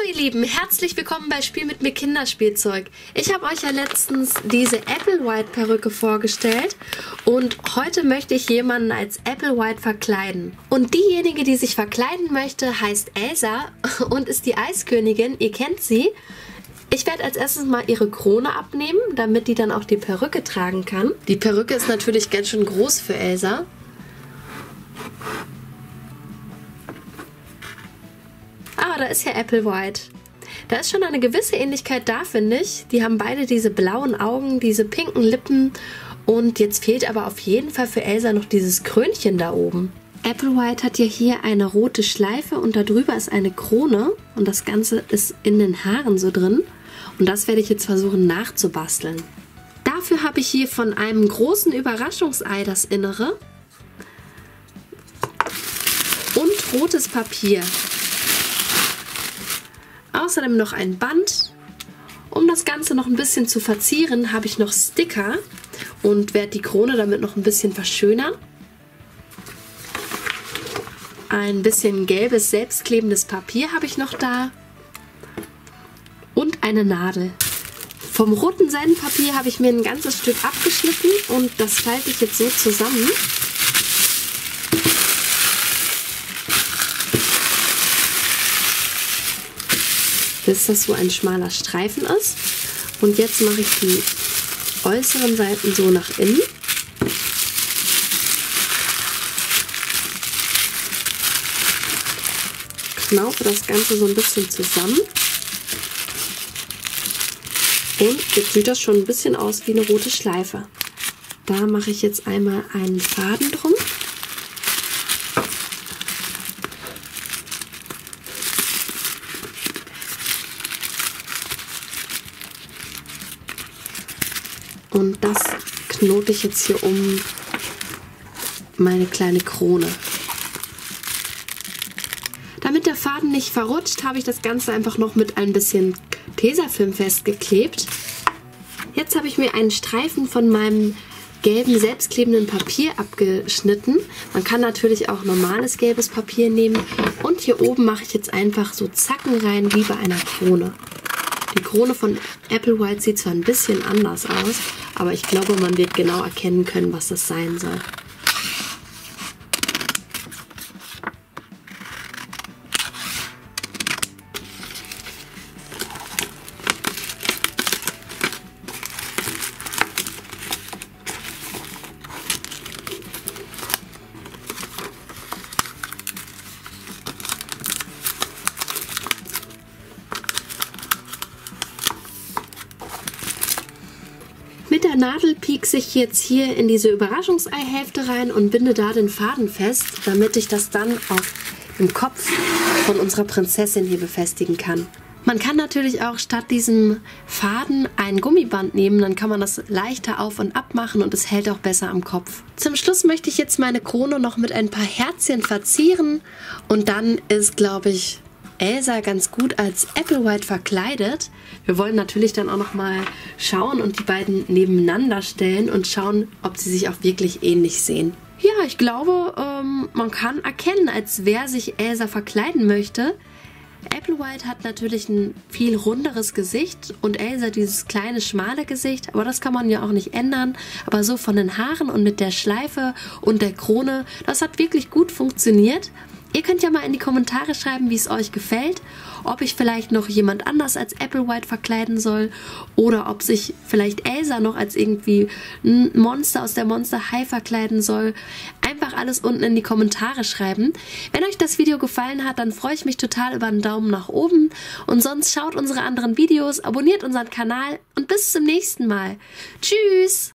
ihr Lieben, herzlich willkommen bei Spiel mit mir Kinderspielzeug. Ich habe euch ja letztens diese Applewhite Perücke vorgestellt und heute möchte ich jemanden als Applewhite verkleiden. Und diejenige, die sich verkleiden möchte, heißt Elsa und ist die Eiskönigin, ihr kennt sie. Ich werde als erstes mal ihre Krone abnehmen, damit die dann auch die Perücke tragen kann. Die Perücke ist natürlich ganz schön groß für Elsa. Ah, da ist ja Applewhite. Da ist schon eine gewisse Ähnlichkeit da, finde ich. Die haben beide diese blauen Augen, diese pinken Lippen. Und jetzt fehlt aber auf jeden Fall für Elsa noch dieses Krönchen da oben. Applewhite hat ja hier eine rote Schleife und darüber ist eine Krone. Und das Ganze ist in den Haaren so drin. Und das werde ich jetzt versuchen nachzubasteln. Dafür habe ich hier von einem großen Überraschungsei das Innere. Und rotes Papier. Außerdem noch ein Band. Um das Ganze noch ein bisschen zu verzieren, habe ich noch Sticker und werde die Krone damit noch ein bisschen verschönern. Ein bisschen gelbes, selbstklebendes Papier habe ich noch da. Und eine Nadel. Vom roten Seidenpapier habe ich mir ein ganzes Stück abgeschnitten und das falte ich jetzt so zusammen. Bis das so ein schmaler Streifen ist. Und jetzt mache ich die äußeren Seiten so nach innen. Knaufe das Ganze so ein bisschen zusammen. Und jetzt sieht das schon ein bisschen aus wie eine rote Schleife. Da mache ich jetzt einmal einen Faden drum. Und das knote ich jetzt hier um meine kleine Krone. Damit der Faden nicht verrutscht, habe ich das Ganze einfach noch mit ein bisschen Tesafilm festgeklebt. Jetzt habe ich mir einen Streifen von meinem gelben, selbstklebenden Papier abgeschnitten. Man kann natürlich auch normales gelbes Papier nehmen. Und hier oben mache ich jetzt einfach so Zacken rein, wie bei einer Krone. Die Krone von Applewhite sieht zwar ein bisschen anders aus, aber ich glaube, man wird genau erkennen können, was das sein soll. Mit der Nadel piekse ich jetzt hier in diese Überraschungseihälfte rein und binde da den Faden fest, damit ich das dann auf dem Kopf von unserer Prinzessin hier befestigen kann. Man kann natürlich auch statt diesem Faden ein Gummiband nehmen, dann kann man das leichter auf und ab machen und es hält auch besser am Kopf. Zum Schluss möchte ich jetzt meine Krone noch mit ein paar Herzchen verzieren und dann ist, glaube ich, Elsa ganz gut als Applewhite verkleidet. Wir wollen natürlich dann auch noch mal schauen und die beiden nebeneinander stellen und schauen, ob sie sich auch wirklich ähnlich sehen. Ja, ich glaube, man kann erkennen, als wer sich Elsa verkleiden möchte. Applewhite hat natürlich ein viel runderes Gesicht und Elsa dieses kleine, schmale Gesicht, aber das kann man ja auch nicht ändern. Aber so von den Haaren und mit der Schleife und der Krone, das hat wirklich gut funktioniert. Ihr könnt ja mal in die Kommentare schreiben, wie es euch gefällt, ob ich vielleicht noch jemand anders als Applewhite verkleiden soll oder ob sich vielleicht Elsa noch als irgendwie ein Monster aus der Monster High verkleiden soll. Einfach alles unten in die Kommentare schreiben. Wenn euch das Video gefallen hat, dann freue ich mich total über einen Daumen nach oben und sonst schaut unsere anderen Videos, abonniert unseren Kanal und bis zum nächsten Mal. Tschüss!